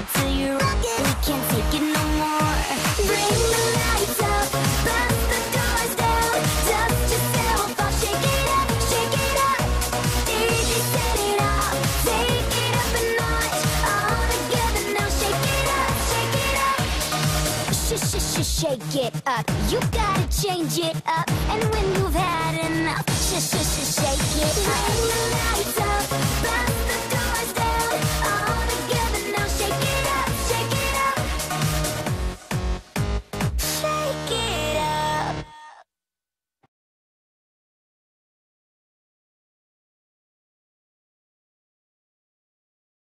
it till you rock it. We can't take it no more. Bring the lights up, bust the doors down, dust yourself off, shake it up, shake it up. DJ set it off, take it up a notch. All together now, shake it up, shake it up. Shake it up. You gotta change it up. And when you've had enough, shake it up. Bring the lights up, bust